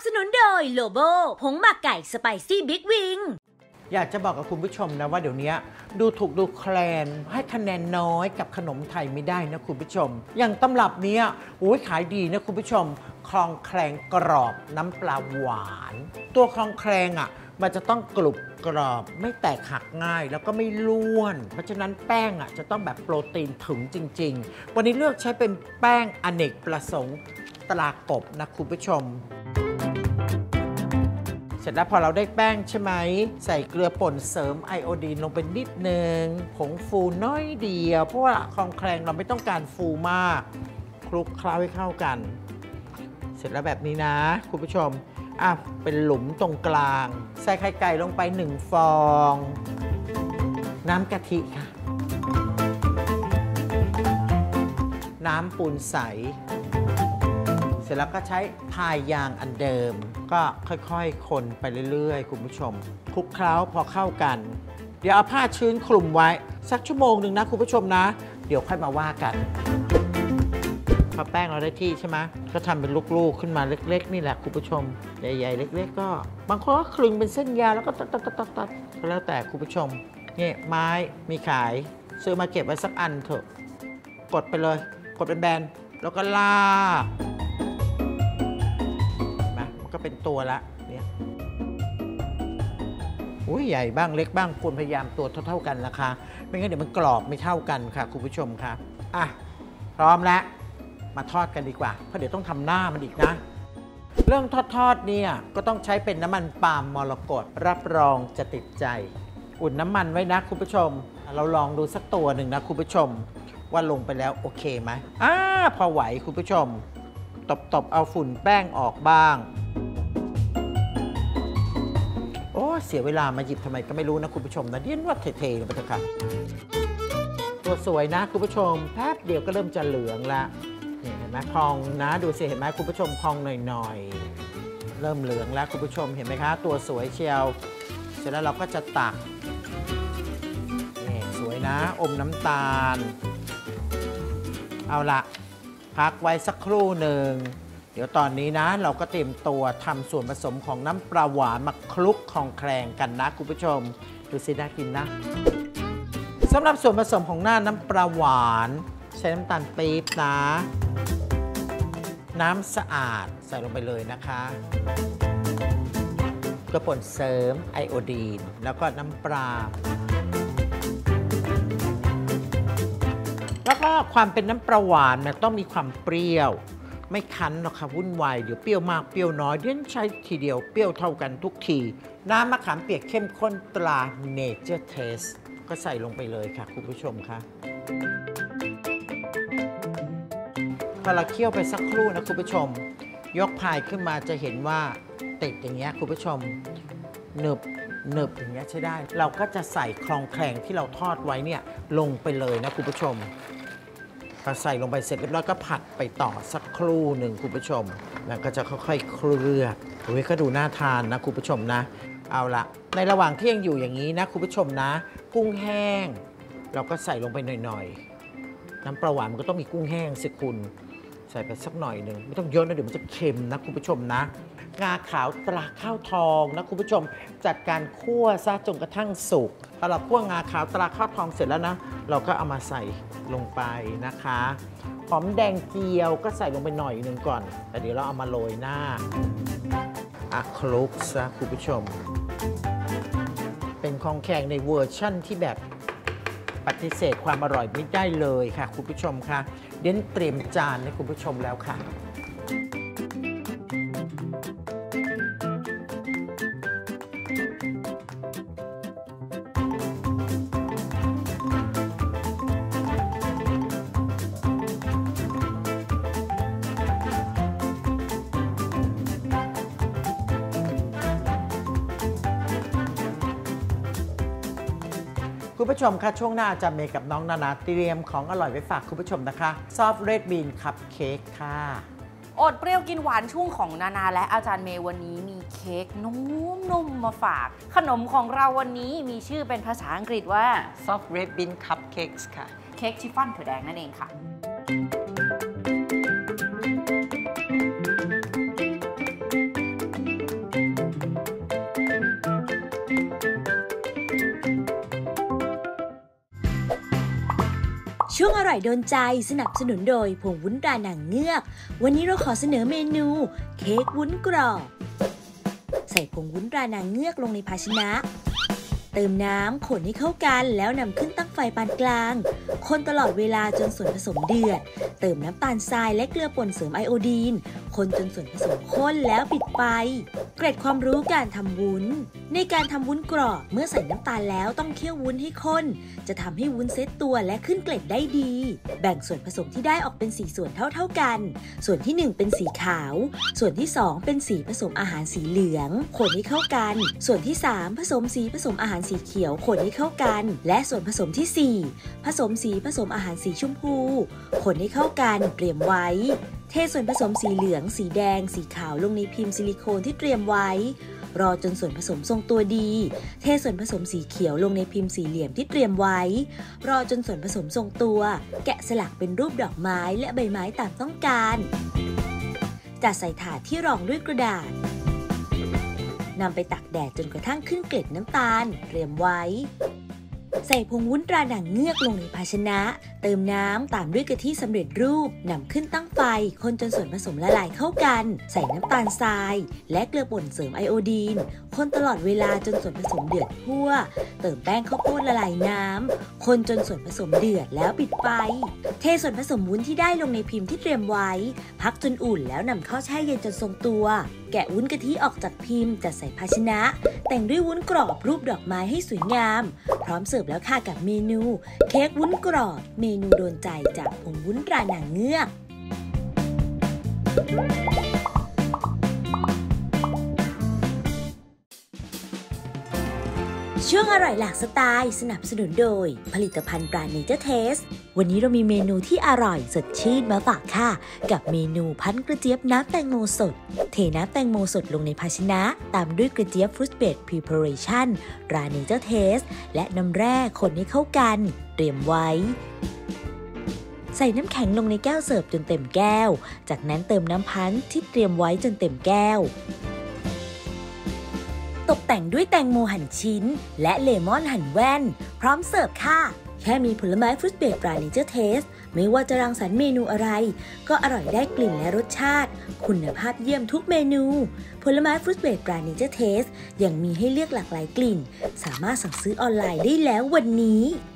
สนุนโดยโลโบผงหมักไก่สไปซี่บิ๊กวิงอยากจะบอกกับคุณผู้ชมนะว่าเดี๋ยวนี้ดูถูกดูแคลนให้คะแนนน้อยกับขนมไทยไม่ได้นะคุณผู้ชมอย่างตำรับนี้ขายดีนะคุณผู้ชมคลองแคลงกรอบน้ำปลาหวานตัวคลองแคลงมันจะต้องกรุบกรอบไม่แตกหักง่ายแล้วก็ไม่ร่วนเพราะฉะนั้นแป้งจะต้องแบบโปรตีนถึงจริงๆวันนี้เลือกใช้เป็นแป้งอเนกประสงค์ตรากบนะคุณผู้ชมเสร็จแล้วพอเราได้แป้งใช่ไหมใส่เกลือป่นเสริมไอโอดีนลงไปนิดนึงผงฟูน้อยเดียวเพราะว่าคลองแคลงเราไม่ต้องการฟูมากคลุกเคล้าให้เข้ากันเสร็จแล้วแบบนี้นะคุณผู้ชมเป็นหลุมตรงกลางใส่ไข่ไก่ลงไป1 ฟองน้ำกะทิค่ะน้ำปูนใสเสร็จแล้วก็ใช้พายยางอันเดิมก็ค่อยๆคนไปเรื่อยๆคุณผู้ชมคลุกเคล้าพอเข้ากันเดี๋ยวเอาผ้าชื้นคลุมไว้สักชั่วโมงหนึ่งนะคุณผู้ชมนะเดี๋ยวค่อยมาว่ากันพอแป้งเราได้ที่ใช่ไหมก็ทำเป็นลูกๆขึ้นมาเล็กๆนี่แหละคุณผู้ชมใหญ่ๆเล็กๆก็บางคนก็คลึงเป็นเส้นยาวแล้วก็ตัดก็แล้วแต่คุณผู้ชมนี่ไม้มีขายซื้อมาเก็บไว้สักอันเถอะกดไปเลยกดเป็นแบนแล้วก็ลากมันก็เป็นตัวละเนี่ยใหญ่บ้างเล็กบ้างควรพยายามตัวเท่าๆกันนะคะไม่งั้นเดี๋ยวมันกรอบไม่เท่ากันค่ะคุณผู้ชมค่ะพร้อมแล้วมาทอดกันดีกว่าเพราะเดี๋ยวต้องทำหน้ามันอีกนะเรื่องทอดเนี่ยก็ต้องใช้เป็นน้ำมันปาล์มมรกตรับรองจะติดใจอุ่นน้ำมันไว้นะคุณผู้ชมเราลองดูสักตัวหนึ่งนะคุณผู้ชมว่าลงไปแล้วโอเคไหมพอไหวคุณผู้ชมตบเอาฝุ่นแป้งออกบ้างเสียเวลามาหยิบทำไมก็ไม่รู้นะคุณผู้ชมนะเดี๋ยวว่าเทๆลงไปเถอะค่ะตัวสวยนะคุณผู้ชมแป๊บเดียวก็เริ่มจะเหลืองละเห็นไหมพองนะดูสิเห็นไหมคุณผู้ชมพองหน่อยๆเริ่มเหลืองแล้วคุณผู้ชมเห็นไหมคะตัวสวยเชียวเสร็จแล้วเราก็จะตักนี่สวยนะอมน้ำตาลเอาละพักไว้สักครู่หนึ่งเดี๋ยวตอนนี้นะเราก็เตรียมตัวทำส่วนผสมของน้ำปลาหวานมาคลุกคลองแคลงกันนะคุณผู้ชมดูสิน่ากินนะสำหรับส่วนผสมของน้ำปลาหวานใช้น้ำตาลปี๊บนะน้ำสะอาดใส่ลงไปเลยนะคะเกลือป่นเสริมไอโอดีนแล้วก็น้ำปลาแล้วก็ความเป็นน้ำปลาหวานมันต้องมีความเปรี้ยวไม่คั้นหรอกค่ะวุ่นวายเดี๋ยวเปรี้ยวมากเปรี้ยวน้อยเดี๋ยวใช้ทีเดียวเปรี้ยวเท่ากันทุกทีน้ำมะขามเปียกเข้มข้นตรา Nature Taste ก็ใส่ลงไปเลยค่ะคุณผู้ชมค่ะพอเราเคี่ยวไปสักครู่นะคุณผู้ชมยกพายขึ้นมาจะเห็นว่าติดอย่างเงี้ยคุณผู้ชมหนึบอย่างเงี้ยใช้ได้เราก็จะใส่คลองแคลงที่เราทอดไว้เนี่ยลงไปเลยนะคุณผู้ชมพอใส่ลงไปเสร็จเรียบร้อยก็ผัดไปต่อสักครู่หนึ่งคุณผู้ชมแล้วก็จะค่อยๆเคลือบก็ดูน่าทานนะคุณผู้ชมนะเอาละในระหว่างที่ยังอยู่อย่างนี้นะคุณผู้ชมนะกุ้งแห้งเราก็ใส่ลงไปหน่อยๆน้ำปลาหวานมันก็ต้องมีกุ้งแห้งสิคุณใส่ไปสักหน่อยหนึ่งไม่ต้องเยอะนะเดี๋ยวมันจะเค็มนะคุณผู้ชมนะงาขาวตราข้าวทองนะคุณผู้ชมจัดการคั่วซะจนกระทั่งสุกพอเราคั่วงาขาวตราข้าวทองเสร็จแล้วนะเราก็เอามาใส่ลงไปนะคะหอมแดงเจียวก็ใส่ลงไปหน่อยนึงก่อนแต่เดี๋ยวเราเอามาโรยหน้าคลุกซะคุณผู้ชมเป็นคลองแคลงในเวอร์ชั่นที่แบบปฏิเสธความอร่อยไม่ได้เลยค่ะคุณผู้ชมค่ะเดี๋ยวเตรียมจานให้คุณผู้ชมแล้วค่ะคุณผู้ชมคะช่วงหน้าจะเมย์กับน้องนานาเตรียมของอร่อยไว้ฝากคุณผู้ชมนะคะซอฟต์เรดบีนคัพเค้กค่ะอดเปรี้ยวกินหวานช่วงของนานาและอาจารย์เมย์วันนี้มีเค้กนุ่มๆมาฝากขนมของเราวันนี้มีชื่อเป็นภาษาอังกฤษว่า Soft Red Bean Cupcakes ค่ะเค้กชิฟฟ่อนถั่วแดงนั่นเองค่ะคอยโดนใจสนับสนุนโดยผงวุ้นตราหนังเงือกวันนี้เราขอเสนอเมนูเค้กวุ้นกรอบใส่ผงวุ้นตราหนังเงือกลงในภาชนะเติมน้ำคนให้เข้ากันแล้วนำขึ้นตั้งไฟปานกลางคนตลอดเวลาจนส่วนผสมเดือดเติมน้ำตาลทรายและเกลือป่นเสริมไอโอดีนคนจนส่วนผสมข้นแล้วปิดไฟเกร็ดความรู้การทำวุ้นในการทำวุ้นกรอบเมื่อใส่น้ำตาลแล้วต้องเคี่ยววุ้นให้ข้นจะทำให้วุ้นเซตตัวและขึ้นเกล็ดได้ดีแบ่งส่วนผสมที่ได้ออกเป็น4ส่วนเท่ากันส่วนที่1เป็นสีขาวส่วนที่2เป็นสีผสมอาหารสีเหลืองคนให้เข้ากันส่วนที่3ผสมสีผสมอาหารสีเขียวคนให้เข้ากันและส่วนผสมที่4ผสมสีผสมอาหารสีชมพูคนให้เข้ากันเตรียมไว้เทส่วนผสมสีเหลืองสีแดงสีขาวลงในพิมพ์ซิลิโคนที่เตรียมไว้รอจนส่วนผสมทรงตัวดีเทส่วนผสมสีเขียวลงในพิมพ์สี่เหลี่ยมที่เตรียมไว้รอจนส่วนผสมทรงตัวแกะสลักเป็นรูปดอกไม้และใบไม้ตามต้องการจัดใส่ถาดที่รองด้วยกระดาษนำไปตากแดดจนกระทั่งขึ้นเกล็ดน้ำตาลเตรียมไว้ใส่ผงวุ้นตราหนังเงือกลงในภาชนะเติมน้ำตามด้วยกะทิสำเร็จรูปนำขึ้นตั้งไฟคนจนส่วนผสมละลายเข้ากันใส่น้ำตาลทรายและเกลือป่นเสริมไอโอดีนคนตลอดเวลาจนส่วนผสมเดือดทั่วเติมแป้งข้าวโพดละลายน้ำคนจนส่วนผสมเดือดแล้วปิดไฟเทส่วนผสมวุ้นที่ได้ลงในพิมพ์ที่เตรียมไว้พักจนอุ่นแล้วนำเข้าแช่เย็นจนทรงตัวแกะวุ้นกะทิออกจากพิมพ์จัดใส่ภาชนะแต่งด้วยวุ้นกรอบรูปดอกไม้ให้สวยงามพร้อมเสิร์ฟแล้วค่ะกับเมนูเค้กวุ้นกรอบเมนูโดนใจจากผงวุ้นตราหนังเงือกช่วงอร่อยหลากสไตล์สนับสนุนโดยผลิตภัณฑ์ตราเนเจอร์เทสวันนี้เรามีเมนูที่อร่อยสดชื่นมาฝากค่ะกับเมนูพันกระเจี๊ยบน้ำแตงโมสดเทน้ำแตงโมสดลงในภาชนะตามด้วยกระเจี๊ยบฟรุตเบรดพรีพาเรชั่นตราเนเจอร์เทสและน้ำแร่คนให้เข้ากันเตรียมไว้ใส่น้ำแข็งลงในแก้วเสิร์ฟจนเต็มแก้วจากนั้นเติมน้ำพันช์ที่เตรียมไว้จนเต็มแก้วตกแต่งด้วยแตงโมหั่นชิ้นและเลมอนหั่นแว่นพร้อมเสิร์ฟค่ะแค่มีผลไม้ฟรุตเบรดตราเนเจอร์เทสไม่ว่าจะรังสรรค์เมนูอะไรก็อร่อยได้กลิ่นและรสชาติคุณภาพเยี่ยมทุกเมนูผลไม้ฟรุตเบรดตราเนเจอร์เทสยังมีให้เลือกหลากหลายกลิ่นสามารถสั่งซื้อออนไลน์ได้แล้ววันนี้